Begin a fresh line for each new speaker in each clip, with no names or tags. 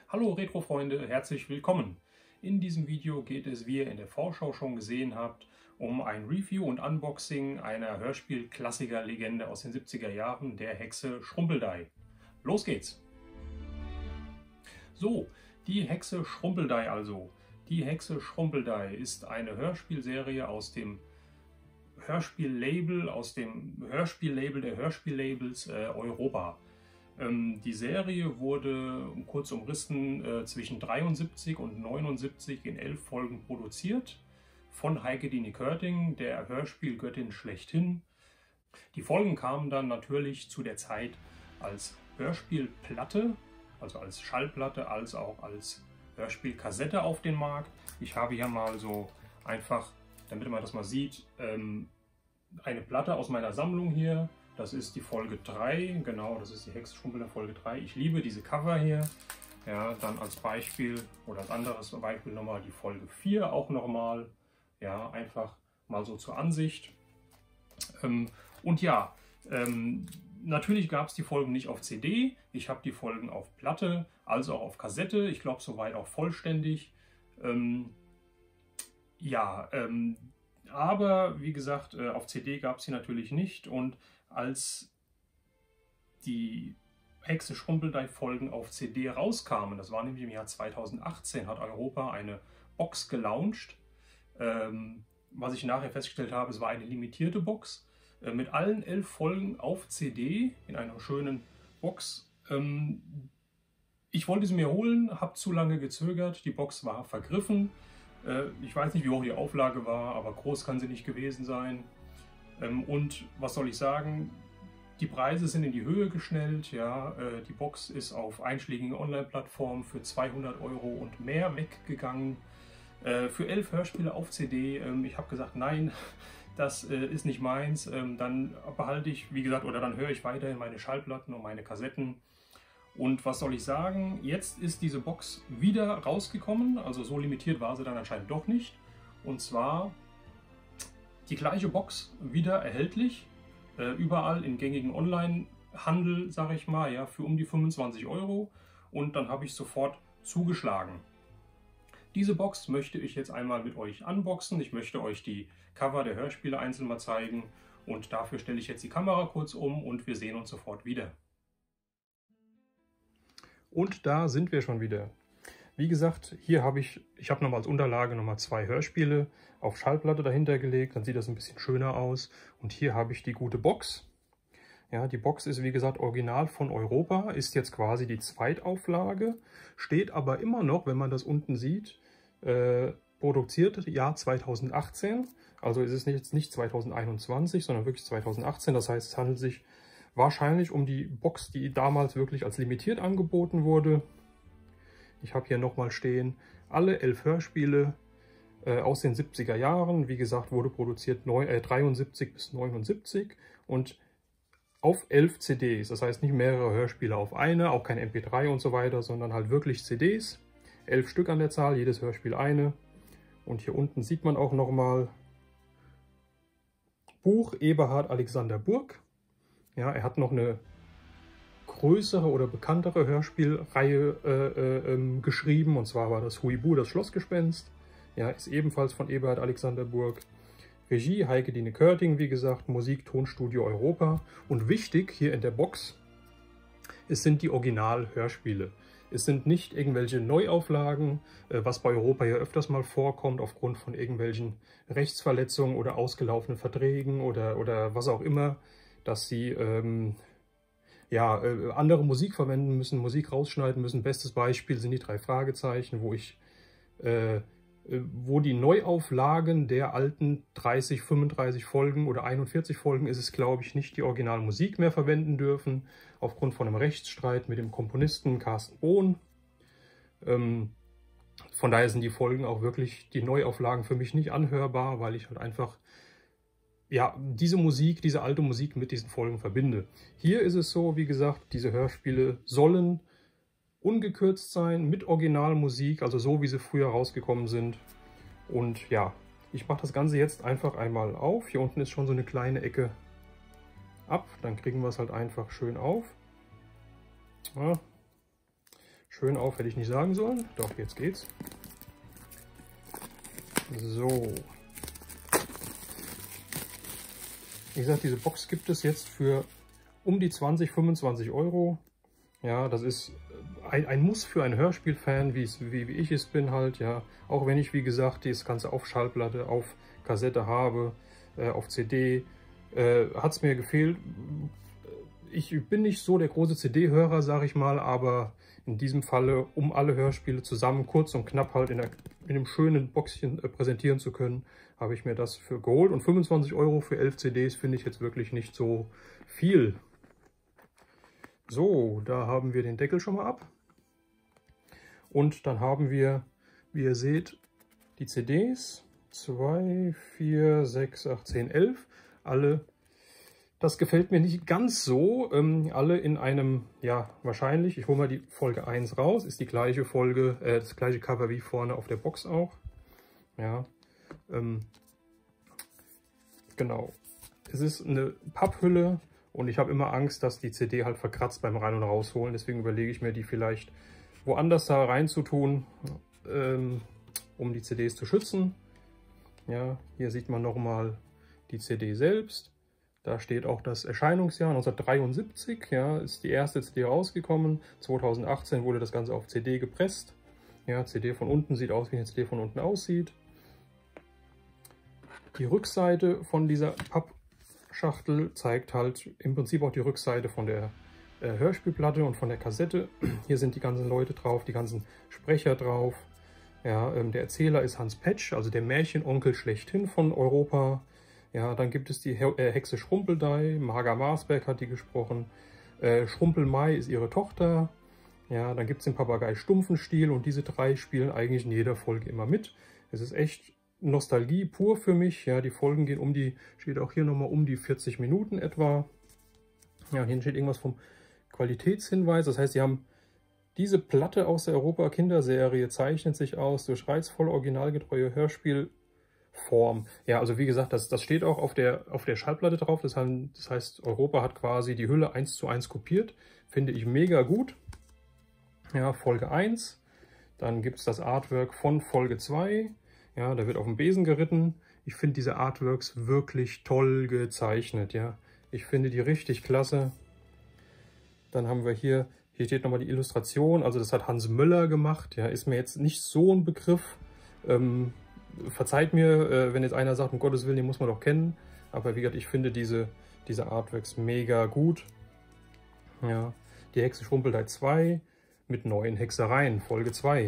Hallo Retro-Freunde, herzlich willkommen. In diesem Video geht es, wie ihr in der Vorschau schon gesehen habt, um ein Review und Unboxing einer Hörspiel-Klassiker-Legende aus den 70er Jahren, der Hexe Schrumpeldyy. Los geht's! So, die Hexe Schrumpeldyy also. Die Hexe Schrumpeldyy ist eine Hörspielserie aus dem Hörspiellabel, der Hörspiellabels Europa. Die Serie wurde, kurz umrissen, zwischen 73 und 79 in 11 Folgen produziert von Heike Dine Körting, der Hörspielgöttin schlechthin. Die Folgen kamen dann natürlich zu der Zeit als Hörspielplatte, also als Schallplatte, als auch als Hörspielkassette auf den Markt. Ich habe hier mal so einfach, damit man das mal sieht, eine Platte aus meiner Sammlung hier. Das ist die Folge 3, genau, das ist die Hexe Schrumpeldyy Folge 3. Ich liebe diese Cover hier. Ja, dann als Beispiel oder als anderes Beispiel nochmal die Folge 4 auch nochmal. Ja, einfach mal so zur Ansicht. Und ja, natürlich gab es die Folgen nicht auf CD. Ich habe die Folgen auf Platte, also auch auf Kassette. Ich glaube, soweit auch vollständig. Aber wie gesagt, auf CD gab es sie natürlich nicht. Und als die Hexe Schrumpeldyy Folgen auf CD rauskamen, das war nämlich im Jahr 2018, hat Europa eine Box gelauncht. Was ich nachher festgestellt habe, es war eine limitierte Box mit allen 11 Folgen auf CD in einer schönen Box. Ich wollte sie mir holen, habe zu lange gezögert, die Box war vergriffen. Ich weiß nicht, wie hoch die Auflage war, aber groß kann sie nicht gewesen sein. Und was soll ich sagen, die Preise sind in die Höhe geschnellt. Ja, die Box ist auf einschlägigen Online-Plattformen für 200 € und mehr weggegangen. Für 11 Hörspiele auf CD. Ich habe gesagt, nein, das ist nicht meins. Dann behalte ich, wie gesagt, oder dann höre ich weiterhin meine Schallplatten und meine Kassetten. Und was soll ich sagen, jetzt ist diese Box wieder rausgekommen. Also so limitiert war sie dann anscheinend doch nicht. Und zwar die gleiche Box wieder erhältlich, überall im gängigen Online-Handel, sage ich mal, ja, für um die 25 €. Und dann habe ich sofort zugeschlagen. Diese Box möchte ich jetzt einmal mit euch unboxen. Ich möchte euch die Cover der Hörspiele einzeln mal zeigen. Und dafür stelle ich jetzt die Kamera kurz um und wir sehen uns sofort wieder. Und da sind wir schon wieder. Wie gesagt, hier habe ich nochmal als Unterlage nochmal 2 Hörspiele auf Schallplatte dahinter gelegt, dann sieht das ein bisschen schöner aus. Und hier habe ich die gute Box. Ja, die Box ist wie gesagt original von Europa, ist jetzt quasi die Zweitauflage, steht aber immer noch, wenn man das unten sieht, produziert Jahr 2018. Also ist es jetzt nicht 2021, sondern wirklich 2018. Das heißt, es handelt sich wahrscheinlich um die Box, die damals wirklich als limitiert angeboten wurde. Ich habe hier nochmal stehen, alle 11 Hörspiele aus den 70er Jahren. Wie gesagt, wurde produziert 73 bis 79 und auf 11 CDs. Das heißt nicht mehrere Hörspiele auf eine, auch kein MP3 und so weiter, sondern halt wirklich CDs. 11 Stück an der Zahl, jedes Hörspiel eine. Und hier unten sieht man auch nochmal Buch Eberhard Alexander Burg. Ja, er hat noch eine größere oder bekanntere Hörspielreihe geschrieben, und zwar war das Huibu, das Schlossgespenst. Ja, ist ebenfalls von Eberhard Alexander Burg. Regie Heike Dine Körting, wie gesagt, Musik Tonstudio Europa. Und wichtig hier in der Box, es sind die Original-Hörspiele. Es sind nicht irgendwelche Neuauflagen, was bei Europa ja öfters mal vorkommt, aufgrund von irgendwelchen Rechtsverletzungen oder ausgelaufenen Verträgen oder was auch immer, dass sie andere Musik verwenden müssen, Musik rausschneiden müssen. Bestes Beispiel sind die 3 Fragezeichen, wo die Neuauflagen der alten 30, 35 Folgen oder 41 Folgen ist es, glaube ich, nicht die Originalmusik mehr verwenden dürfen, aufgrund von einem Rechtsstreit mit dem Komponisten Carsten Bohn. Von daher sind die Folgen auch wirklich, die Neuauflagen für mich nicht anhörbar, weil ich halt einfach diese Musik, diese alte Musik mit diesen Folgen verbinde. Hier ist es so, wie gesagt, diese Hörspiele sollen ungekürzt sein, mit Originalmusik, also so wie sie früher rausgekommen sind. Und ja, ich mache das Ganze jetzt einfach einmal auf. Hier unten ist schon so eine kleine Ecke ab, dann kriegen wir es halt einfach schön auf. Ja. schön auf, hätte ich nicht sagen sollen. Doch, jetzt geht's. So. Wie gesagt, diese Box gibt es jetzt für um die 20, 25 Euro. Ja, das ist ein Muss für einen Hörspielfan, wie ich es bin halt, ja. Auch wenn ich, wie gesagt, das Ganze auf Schallplatte, auf Kassette habe, auf CD, hat es mir gefehlt. Ich bin nicht so der große CD-Hörer, sage ich mal, aber in diesem Falle, um alle Hörspiele zusammen, kurz und knapp halt in einem schönen Boxchen präsentieren zu können, habe ich mir das für geholt. Und 25 Euro für 11 CDs finde ich jetzt wirklich nicht so viel. So, da haben wir den Deckel schon mal ab. Und dann haben wir, wie ihr seht, die CDs. 2, 4, 6, 8, 10, 11. Alle, das gefällt mir nicht ganz so. Alle in einem, ja, wahrscheinlich, ich hole mal die Folge 1 raus. Ist die gleiche Folge, das gleiche Cover wie vorne auf der Box auch. Ja, genau. Es ist eine Papphülle. Und ich habe immer Angst, dass die CD halt verkratzt beim Rein- und Rausholen. Deswegen überlege ich mir, die vielleicht woanders da rein zu tun, um die CDs zu schützen. Ja, hier sieht man nochmal die CD selbst. Da steht auch das Erscheinungsjahr 1973. Ja, ist die erste CD rausgekommen. 2018 wurde das Ganze auf CD gepresst. Ja, CD von unten sieht aus, wie eine CD von unten aussieht. Die Rückseite von dieser Pappschachtel zeigt halt im Prinzip auch die Rückseite von der Hörspielplatte und von der Kassette. Hier sind die ganzen Leute drauf, die ganzen Sprecher drauf. Ja, der Erzähler ist Hans Petsch, also der Märchenonkel schlechthin von Europa. Ja, dann gibt es die Hexe Schrumpeldei, Marga Marsberg hat die gesprochen. Schrumpelmai ist ihre Tochter. Ja, dann gibt es den Papagei Stumpfenstiel und diese drei spielen eigentlich in jeder Folge immer mit. Es ist echt Nostalgie pur für mich. Ja, die Folgen gehen steht auch hier nochmal um die 40 Minuten etwa. Ja, hier steht irgendwas vom Qualitätshinweis. Das heißt, sie haben diese Platte aus der Europa-Kinderserie zeichnet sich aus durch reizvoll originalgetreue Hörspielform. Ja, also wie gesagt, das steht auch auf der Schallplatte drauf. Das heißt, Europa hat quasi die Hülle 1:1 kopiert. Finde ich mega gut. Ja, Folge 1. Dann gibt es das Artwork von Folge 2. Ja, da wird auf dem Besen geritten. Ich finde diese Artworks wirklich toll gezeichnet. Ja, ich finde die richtig klasse. Dann haben wir hier steht nochmal die Illustration. Also das hat Hans Möller gemacht. Ja, ist mir jetzt nicht so ein Begriff. Verzeiht mir, wenn jetzt einer sagt, um Gottes Willen, den muss man doch kennen. Aber wie gesagt, ich finde diese Artworks mega gut. Ja, die Hexe Schrumpeldei 2 mit neuen Hexereien, Folge 2.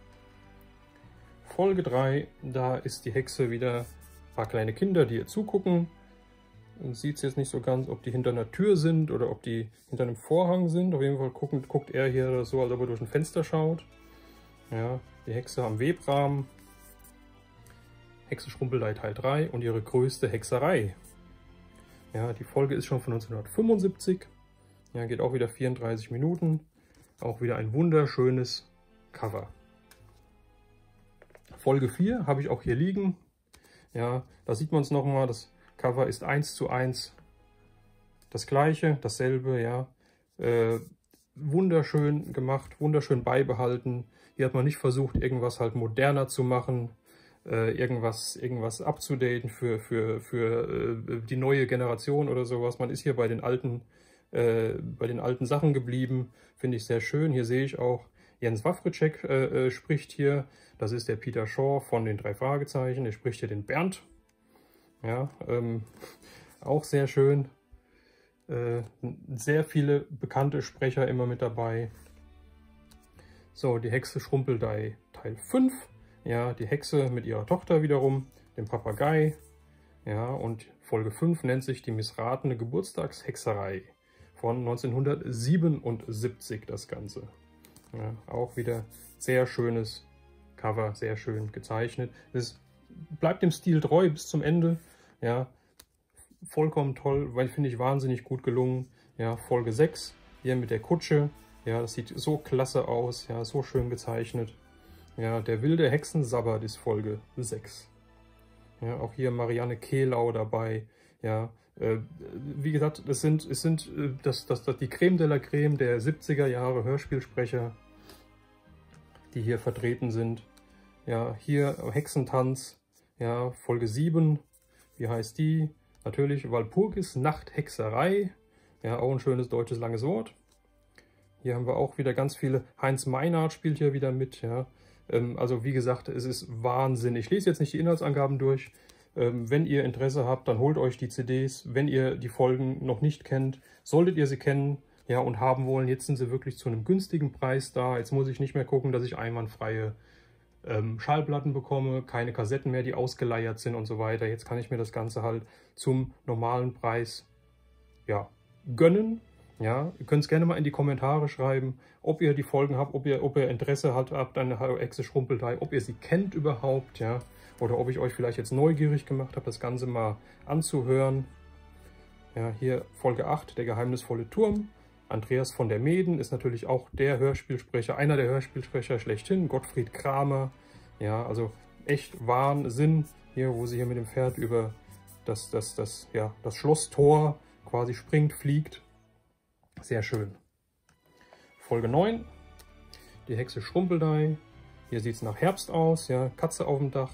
Folge 3, da ist die Hexe wieder ein paar kleine Kinder, die ihr zugucken. Man sieht es jetzt nicht so ganz, ob die hinter einer Tür sind oder ob die hinter einem Vorhang sind. Auf jeden Fall guckt er hier so, als ob er durch ein Fenster schaut. Ja, die Hexe am Webrahmen. Hexe Schrumpeldei Teil 3 und ihre größte Hexerei. Ja, die Folge ist schon von 1975. Ja, geht auch wieder 34 Minuten. Auch wieder ein wunderschönes Cover. Folge 4 habe ich auch hier liegen. Ja, da sieht man es nochmal. Das Cover ist 1:1 das gleiche, dasselbe, ja. Wunderschön gemacht, wunderschön beibehalten. Hier hat man nicht versucht, irgendwas halt moderner zu machen, irgendwas abzudaten für die neue Generation oder sowas. Man ist hier bei den alten Sachen geblieben, finde ich sehr schön. Hier sehe ich auch, Jens Wawrczyk spricht hier. Das ist der Peter Shaw von den 3 Fragezeichen. Der spricht hier den Bernd. Ja, auch sehr schön. Sehr viele bekannte Sprecher immer mit dabei. So, die Hexe Schrumpeldei Teil 5. Ja, die Hexe mit ihrer Tochter wiederum, dem Papagei. Ja, und Folge 5 nennt sich die missratene Geburtstagshexerei. Von 1977 das Ganze. Ja, auch wieder sehr schönes Cover, sehr schön gezeichnet. Es bleibt dem Stil treu bis zum Ende. Ja, vollkommen toll, weil finde ich wahnsinnig gut gelungen. Ja, Folge 6, hier mit der Kutsche. Ja, das sieht so klasse aus. Ja, so schön gezeichnet. Ja, der wilde Hexensabbat ist Folge 6. Ja, auch hier Marianne Kehlau dabei. Ja, wie gesagt, es sind die Creme de la Creme der 70er Jahre Hörspielsprecher. die hier vertreten sind. Ja, hier Hexentanz, ja, Folge 7, wie heißt die? Natürlich Walpurgis Nachthexerei, ja, auch ein schönes deutsches langes Wort. Hier haben wir auch wieder ganz viele, Heinz Meinhardt spielt hier wieder mit, ja. Also wie gesagt, es ist Wahnsinn. Ich lese jetzt nicht die Inhaltsangaben durch. Wenn ihr Interesse habt, dann holt euch die CDs. Wenn ihr die Folgen noch nicht kennt, solltet ihr sie kennen, ja, und haben wollen. Jetzt sind sie wirklich zu einem günstigen Preis da. Jetzt muss ich nicht mehr gucken, dass ich einwandfreie Schallplatten bekomme, keine Kassetten mehr, die ausgeleiert sind und so weiter. Jetzt kann ich mir das Ganze halt zum normalen Preis, ja, gönnen. Ja, ihr könnt es gerne mal in die Kommentare schreiben, ob ihr die Folgen habt, ob ihr Interesse habt an der Hexe Schrumpelei, ob ihr sie kennt überhaupt, ja, oder ob ich euch vielleicht jetzt neugierig gemacht habe, das Ganze mal anzuhören. Ja, hier Folge 8, der geheimnisvolle Turm. Andreas von der Meeden ist natürlich auch der Hörspielsprecher, einer der Hörspielsprecher schlechthin, Gottfried Kramer. Ja, also echt Wahnsinn, hier, wo sie hier mit dem Pferd über das Schlosstor quasi springt, fliegt. Sehr schön. Folge 9, die Hexe Schrumpelei. Hier sieht es nach Herbst aus, ja, Katze auf dem Dach.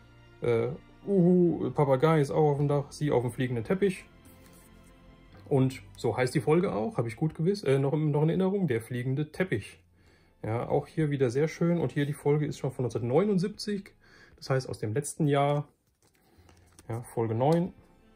Papagei ist auch auf dem Dach, sie auf dem fliegenden Teppich. Und so heißt die Folge auch, habe ich gut gewiss, noch in Erinnerung, der fliegende Teppich. Ja, auch hier wieder sehr schön. Und hier die Folge ist schon von 1979, das heißt aus dem letzten Jahr. Ja, Folge 9.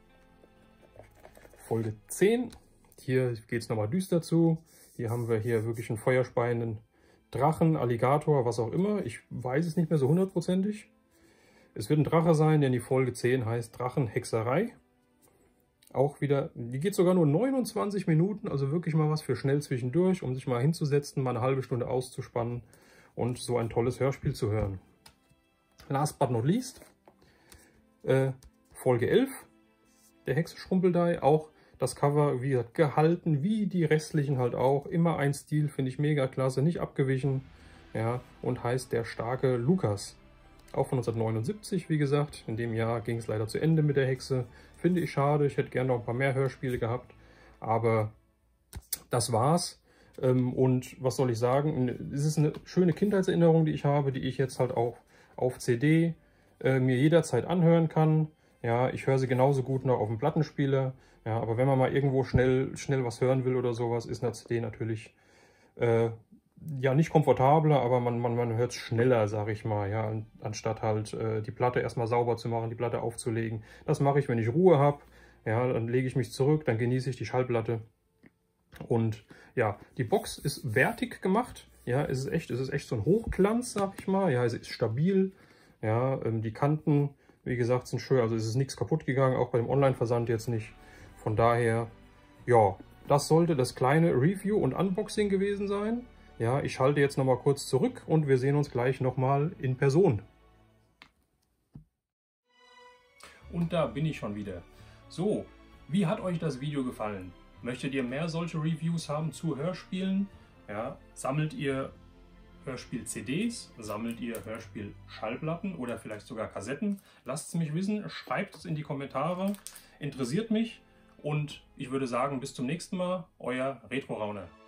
Folge 10. Hier geht es nochmal düster zu. Hier haben wir hier wirklich einen feuerspeienden Drachen, Alligator, was auch immer. Ich weiß es nicht mehr so hundertprozentig. Es wird ein Drache sein, denn die Folge 10 heißt Drachenhexerei. Auch wieder, die geht sogar nur 29 Minuten, also wirklich mal was für schnell zwischendurch, um sich mal hinzusetzen, mal eine halbe Stunde auszuspannen und so ein tolles Hörspiel zu hören. Last but not least, Folge 11, der Hexe Schrumpelei, auch das Cover, wie gesagt, gehalten, wie die restlichen halt auch. Immer ein Stil, finde ich mega klasse, nicht abgewichen. Ja, und heißt Der starke Lukas. Auch von 1979, wie gesagt. In dem Jahr ging es leider zu Ende mit der Hexe. Finde ich schade, ich hätte gerne noch ein paar mehr Hörspiele gehabt. Aber das war's. Und was soll ich sagen? Es ist eine schöne Kindheitserinnerung, die ich habe, die ich jetzt halt auch auf CD mir jederzeit anhören kann. Ja, ich höre sie genauso gut noch auf dem Plattenspieler. Ja, aber wenn man mal irgendwo schnell was hören will oder sowas, ist eine CD natürlich ja nicht komfortabler, aber man hört es schneller, sage ich mal, ja, anstatt halt die Platte erstmal sauber zu machen, die Platte aufzulegen. Das mache ich, wenn ich Ruhe habe. Ja, dann lege ich mich zurück, dann genieße ich die Schallplatte. Und ja, die Box ist wertig gemacht. Ja, es ist echt so ein Hochglanz, sag ich mal. Ja, es ist stabil. Ja, die Kanten, wie gesagt, sind schön. Also es ist nichts kaputt gegangen, auch bei dem Online-Versand jetzt nicht. Von daher, ja, das sollte das kleine Review und Unboxing gewesen sein. Ja, ich schalte jetzt nochmal kurz zurück und wir sehen uns gleich nochmal in Person. Und da bin ich schon wieder. So, wie hat euch das Video gefallen? Möchtet ihr mehr solche Reviews haben zu Hörspielen? Ja, sammelt ihr Hörspiel-CDs? Sammelt ihr Hörspiel-Schallplatten oder vielleicht sogar Kassetten? Lasst es mich wissen, schreibt es in die Kommentare. Interessiert mich und ich würde sagen, bis zum nächsten Mal, euer Retro Rauner.